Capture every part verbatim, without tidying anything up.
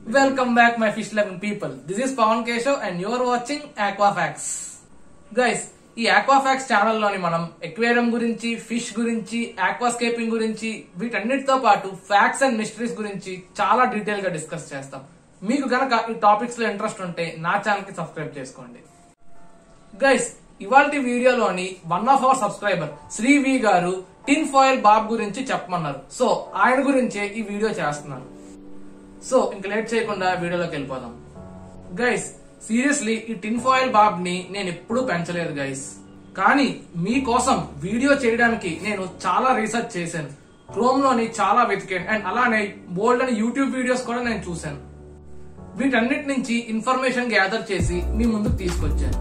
Welcome back my fish loving people. This is Pawan Keshav and you are watching Aquafacts. Guys, ఈ Aquafacts channel లోని మనం aquarium గురించి, fish గురించి, aquascaping గురించి వీటన్నిటితో పాటు ఫ్యాక్ట్స్ అండ్ మిస్టరీస్ గురించి చాలా డీటెయిల్ గా డిస్కస్ చేస్తాం. మీకు గనక ఈ టాపిక్స్ లో ఇంట్రెస్ట్ ఉంటే నా ఛానల్ కి సబ్స్క్రైబ్ చేసుకోండి. గైస్, ఇవాల్టి వీడియోలోని one of our subscriber Shri V garu tin foil Bob గురించి చెప్పమన్నారు. సో ఆయన గురించే ఈ వీడియో చేస్తున్నాను. సో ఇంక లేట్ చేయకుండా వీడియోలోకి వెళ్ళిపోదాం. గైస్, సీరియస్లీ ఈ టిన్ ఫాయిల్ బాబ్ ని నేను ఎప్పుడూ పెంచలేదు గైస్. కానీ మీకోసం వీడియో చేయడానికి నేను చాలా రీసెర్చ్ చేశాను. క్రోమ్ లోని చాలా వెతికాను అండ్ అలానే బోల్డ్ అని యూట్యూబ్ వీడియోస్ కూడా నేను చూశాను. వీటన్నిటి నుంచి ఇన్ఫర్మేషన్ గ్యాదర్ చేసి మీ ముందుకు తీసుకొచ్చాను.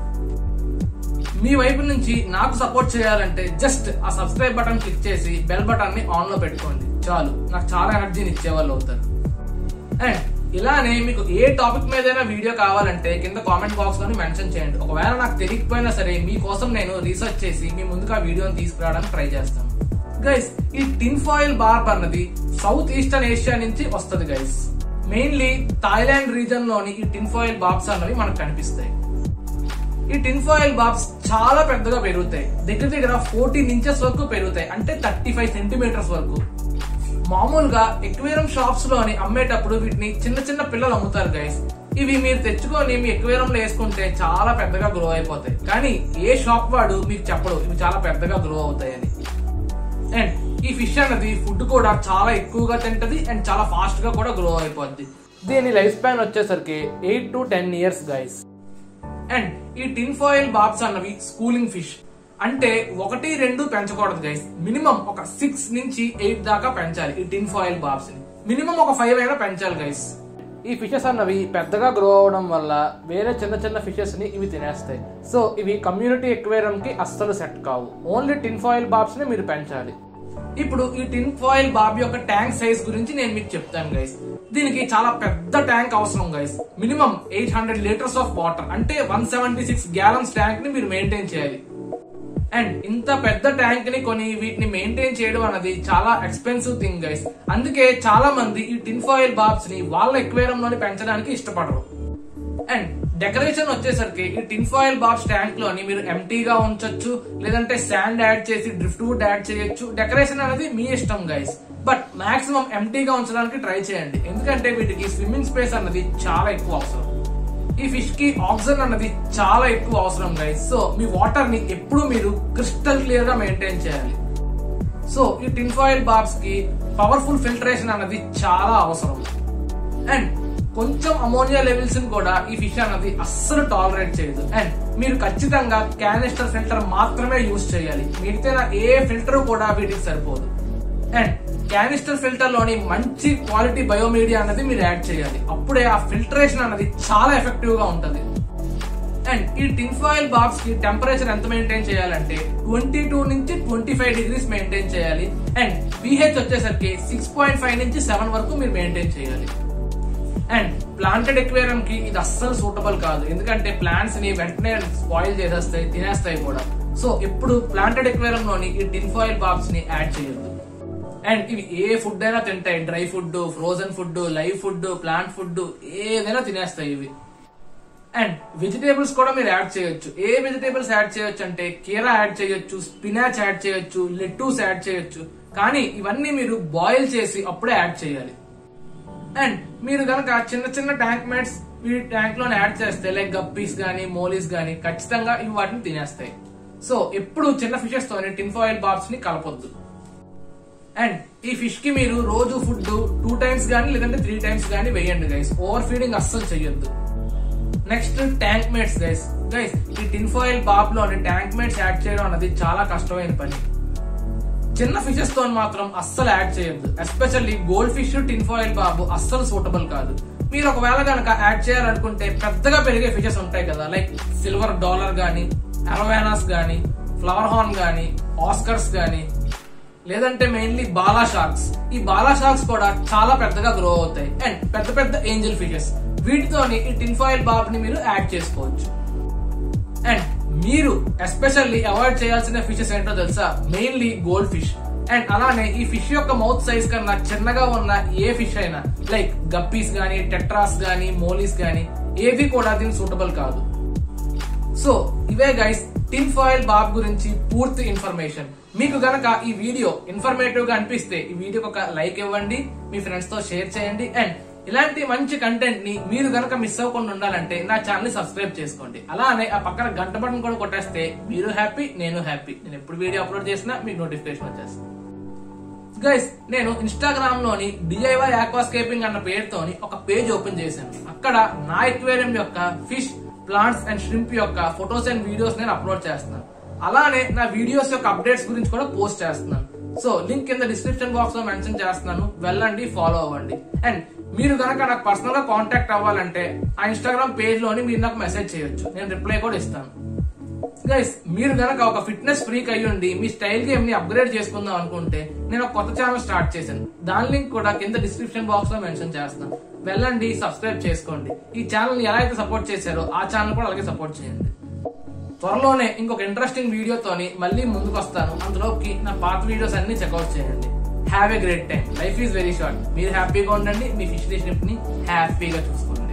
మీ వైపు నుంచి నాకు సపోర్ట్ చేయాలంటే జస్ట్ ఆ సబ్స్క్రైబ్ బటన్ క్లిక్ చేసి బెల్ బటన్ ని ఆన్ లో పెట్టుకోండి. చాలు, నాకు చాలా ఎనర్జీని ఇచ్చేవాళ్ళు అవుతారు. అండ్ ఇలానే మీకు ఏ టాపిక్ మీదైనా వీడియో కావాలంటే కింద కామెంట్ బాక్స్ లోని మెన్షన్ చేయండి. ఒకవేళ నాకు తెలియకపోయినా సరే మీకోసం నేను రీసెర్చ్ చేసి మీ ముందుకు ఆ వీడియోని తీసుకురావడానికి ట్రై చేస్తాను. గైస్, ఈ టిన్ ఫాయిల్ బార్బ్ అన్నది సౌత్ ఈస్టర్న్ ఏషియా నుంచి వస్తుంది గైస్. మెయిన్లీ థాయిలాండ్ రీజన్ లోని ఈ టిన్ ఫాయిల్ బాబ్స్ అన్నవి మనకు కనిపిస్తాయి. ఈ టిన్ ఫాయిల్ బాబ్స్ చాలా పెద్దగా పెరుగుతాయి. దగ్గర దగ్గర ఫోర్టీన్ ఇంచెస్ వరకు పెరుగుతాయి, అంటే థర్టీ ఫైవ్ సెంటీమీటర్స్ వరకు. మామూలుగా ఎక్వేరియం షాప్స్ లోని అమ్మేటప్పుడు వీటిని చిన్న చిన్న పిల్లలు అమ్ముతారు గైస్. ఇవి మీరు తెచ్చుకొని మీ ఎక్వేరియం లో వేసుకుంటే చాలా పెద్దగా గ్రో అయిపోతాయి. కానీ ఏ షాప్ వాడు మీకు చెప్పడు ఇవి చాలా పెద్దగా గ్రో అవుతాయని. అండ్ ఈ ఫిష్ అన్నది ఫుడ్ కూడా చాలా ఎక్కువగా తింటది అండ్ చాలా ఫాస్ట్ గా కూడా గ్రో అయిపోద్ది. దీని లైఫ్ స్పాన్ వచ్చేసరికి eight to ten years guys. And ఈ టిన్ ఫాయిల్ బాబ్స్ అన్నవి స్కూలింగ్ ఫిష్, అంటే ఒకటి రెండు పెంచకూడదు గైస్. మినిమం ఒక సిక్స్ నుంచి ఎయిట్ దాకా పెంచాలి ఈ టిన్ ఫాయిల్ బాబ్స్ ని. మినిమం ఒక ఫైవ్ అయినా పెంచాలి గైస్. ఈ ఫిషెస్ అన్నవి పెద్దగా గ్రో అవడం వల్ల వేరే చిన్న చిన్న ఫిషెస్ ని ఇవి తినేస్తాయి. సో ఇవి కమ్యూనిటీ ఎక్వేరియం కి అస్సలు సెట్ కావు. ఓన్లీ టిన్ ఫాయిల్ బాబ్స్ ని మీరు పెంచాలి. ఇప్పుడు ఈ టిన్ ఫాయిల్ బాబ్ యొక్క ట్యాంక్ సైజ్ గురించి నేను మీకు చెప్తాను గైస్. దీనికి చాలా పెద్ద ట్యాంక్ అవసరం guys. Minimum eight hundred litres of water, అంటే one seventy six gallons tank ని మీరు మెయింటైన్ చేయాలి. అండ్ ఇంత పెద్ద ట్యాంక్ ని కొని వీటిని మెయింటైన్ చేయడం అనేది చాలా ఎక్స్పెన్సివ్ థింగ్ గైస్. అందుకే చాలా మంది ఈ టిన్ ఫాయిల్ బాబ్స్ ని వాళ్ళ ఎక్వేరియం లోని పెంచడానికి ఇష్టపడరు. అండ్ డెకరేషన్ వచ్చేసరికి ఈ టిన్ ఫాయిల్ బాబ్స్ ట్యాంక్ లోని మీరు ఎంటీగా ఉంచొచ్చు, లేదంటే శాండ్ యాడ్ చేసి డ్రిఫ్ట్ వుడ్ యాడ్ చేయొచ్చు. డెకరేషన్ అనేది మీ ఇష్టం గైస్. బట్ మాక్సిమం ఎంటీగా ఉంచడానికి ట్రై చేయండి, ఎందుకంటే వీటికి స్విమ్మింగ్ స్పేస్ అన్నది చాలా ఎక్కువ అవసరం. ఈ ఫిష్ కి ఆక్సిజన్ అన్నది చాలా ఎక్కువ అవసరం గైస్. సో మీ వాటర్ ని ఎప్పుడు మీరు క్రిస్టల్ క్లియర్ గా మెయింటైన్ చేయాలి. సో ఈ టిన్ ఫాయిల్ బాబ్స్ కి పవర్ఫుల్ ఫిల్టరేషన్ అన్నది చాలా అవసరం. అండ్ కొంచెం అమోనియా లెవెల్స్ ని కూడా ఈ ఫిష్ అన్నది అస్సలు టాలరేట్ చేయదు. అండ్ మీరు ఖచ్చితంగా క్యానిస్టర్ ఫిల్టర్ మాత్రమే యూజ్ చేయాలి. మిగతా ఏ ఫిల్టర్ కూడా వీటికి సరిపోదు. అండ్ క్యానిస్టర్ ఫిల్టర్ లోని మంచి క్వాలిటీ బయోమీడియా అన్నది మీరు యాడ్ చేయాలి. అప్పుడే ఆ ఫిల్టరేషన్ అన్నది చాలా ఎఫెక్టివ్ గా ఉంటది. అండ్ ఈ టిన్ ఫాయిల్ బాబ్స్ కి టెంపరేచర్ ఎంత మెయింటైన్ చేయాలంటే ట్వంటీ టూ నుంచి ట్వంటీ ఫైవ్ డిగ్రీస్ మెయింటైన్ చేయాలి. అండ్ పీహెచ్ వచ్చేసరికి సిక్స్ పాయింట్ ఫైవ్ నుంచి సెవెన్ వరకు మీరు మెయింటైన్ చేయాలి. అండ్ ప్లాంటెడ్ ఎక్వేరియం కి ఇది అస్సలు సూటబుల్ కాదు, ఎందుకంటే ప్లాంట్స్ ని వెంటనే స్పాయిల్ చేసేస్తాయి, తినేస్తాయి కూడా. సో ఎప్పుడు ప్లాంటెడ్ ఎక్వేరియం లోని ఈ టిన్ ఫాయిల్ బాబ్స్ ని యాడ్ చేయొద్దు. అండ్ ఇవి ఏ ఫుడ్ అయినా తింటాయి. Dry food, frozen food, live food, plant food ఏదైనా తినేస్తాయి ఇవి. అండ్ వెజిటేబుల్స్ కూడా మీరు యాడ్ చేయొచ్చు. ఏ వెజిటేబుల్స్ యాడ్ చేయొచ్చు అంటే కీరా యాడ్ చేయొచ్చు, స్పినాచ్ యాడ్ చేయొచ్చు, లెట్టూస్ యాడ్ చేయొచ్చు. కానీ ఇవన్నీ మీరు బాయిల్ చేసి అప్పుడే యాడ్ చేయాలి. అండ్ మీరు కనుక చిన్న చిన్న ట్యాంక్ మేట్స్ ఈ ట్యాంక్ లోనే యాడ్ చేస్తే లైక్ గప్పీస్ గానీ, మోలీస్ గానీ ఖచ్చితంగా ఇవి వాటిని తినేస్తాయి. సో ఎప్పుడు చిన్న ఫిషెస్ తోని టిన్ ఫాయిల్ బాబ్స్ ని కలపొద్దు. అండ్ ఈ ఫిష్ కి మీరు రోజు ఫుడ్ టూ టైమ్స్ గానీ లేదంటే త్రీ టైమ్స్ గానీ వేయండి గైస్. ఓవర్ ఫీడింగ్ అస్సలు చెయ్యొద్దు. Next tank mates guys. Guys, ఈ టిన్ ఫాయిల్ బాబ్ లోని ట్యాంక్ మేట్స్ యాడ్ చేయడం అనేది చాలా కష్టమైన పని. చిన్న ఫిషెస్ తో మాత్రం అస్సలు యాడ్ చేయొద్దు. Especially goldfish tin foil బాబు అస్సలు సూటబుల్ కాదు. మీరు ఒకవేళ కనుక యాడ్ చేయాలనుకుంటే పెద్దగా పెరిగే ఫిషెస్ ఉంటాయి కదా, లైక్ సిల్వర్ డాలర్ గానీ, అరవానాస్ గానీ, ఫ్లవర్ హార్న్ గానీ, ఆస్కర్స్ గానీ, లేదంటే మెయిన్లీ బాలా షార్క్స్. ఈ బాలా షార్క్స్ కూడా చాలా పెద్దగా గ్రో అవుతాయి. అండ్ పెద్ద పెద్ద ఏంజల్ ఫిషెస్, వీటితోని ఈ టిన్ ఫాయిల్ బాబ్ ని మీరు యాడ్ చేసుకోవచ్చు. అండ్ మీరు ఎస్పెషల్లీ అవాయిడ్ చేయాల్సిన ఫిషెస్ ఏంటో తెలుసా? Mainly gold fish. అండ్ అలానే ఈ ఫిష్ యొక్క మౌత్ సైజ్ కన్నా చిన్నగా ఉన్న ఏ ఫిష్ అయినా లైక్ గప్పీస్ గానీ, టెట్రాస్ గానీ, మోలీస్ గానీ ఏవి కూడా దీనికి సూటబుల్ కాదు. సో ఇవే గైస్ టిన్ ఫాయిల్ బాబ్ గురించి పూర్తి ఇన్ఫర్మేషన్. మీకు గనక ఈ వీడియో ఇన్ఫర్మేటివ్ గా అనిపిస్తే ఈ వీడియోకి ఒక లైక్ ఇవ్వండి, మీ ఫ్రెండ్స్ తో షేర్ చేయండి. అండ్ ఇలాంటి మంచి కంటెంట్ ని మీరు గనక మిస్ అవ్వకుండా ఉండాలంటే నా ఛానల్ ని సబ్స్క్రైబ్ చేసుకోండి. అలానే ఆ పక్కన గంట బటన్ కూడా కొట్టేస్తే మీరు హ్యాపీ, నేను హ్యాపీ. నేను ఎప్పుడు వీడియో అప్లోడ్ చేసినా మీకు నోటిఫికేషన్ వచ్చేస్తుంది. గైస్ నేను ఇన్స్టాగ్రామ్ లోని డిఐవై ఆక్వాస్కేపింగ్ అన్న పేరుతోని ఒక పేజ్ ఓపెన్ చేశాను. అక్కడ నా ఎక్వేరియం యొక్క ఫిష్, ప్లాంట్స్ అండ్ ష్రింప్ యొక్క ఫొటోస్ అండ్ వీడియోస్ నేను అప్లోడ్ చేస్తున్నాను. అలానే నా వీడియోస్ యొక్క అప్డేట్స్ గురించి కూడా పోస్ట్ చేస్తున్నాను. సో లింక్ కింద డిస్క్రిప్షన్ బాక్స్ లో మెన్షన్ చేస్తున్నాను, వెళ్ళండి, ఫాలో అవ్వండి. అండ్ మీరు గనక నాకు పర్సనల్ గా కాంటాక్ట్ అవ్వాలంటే ఆ ఇన్స్టాగ్రామ్ పేజ్ లోని మీరు నాకు మెసేజ్ చేయొచ్చు, నేను రిప్లై కూడా ఇస్తాను. గైస్ మీరు గనక ఒక ఫిట్నెస్ ఫ్రీక్ అయ్యుండి మీ స్టైల్ గేమ్ ని అప్గ్రేడ్ చేసుకుందాం అనుకుంటే నేను ఒక కొత్త ఛానల్ స్టార్ట్ చేశాను. దాని లింక్ కూడా కింద డిస్క్రిప్షన్ బాక్స్ లో మెన్షన్ చేస్తాను, వెళ్ళండి, సబ్స్క్రైబ్ చేసుకోండి. ఈ ఛానల్ ని ఎలా అయితే సపోర్ట్ చేశారో ఆ ఛానల్ కూడా అలాగే సపోర్ట్ చేయండి. త్వరలోనే ఇంకొక ఇంట్రెస్టింగ్ వీడియోతోని మళ్ళీ ముందుకు వస్తాను. అందులోకి నా పాత వీడియోస్ అన్ని చెక్అౌట్ చేయండి. Have a great time. Life is very short. మీరు హ్యాపీగా ఉండండి, మీ ఫిష్ ని హ్యాపీగా చూసుకోండి.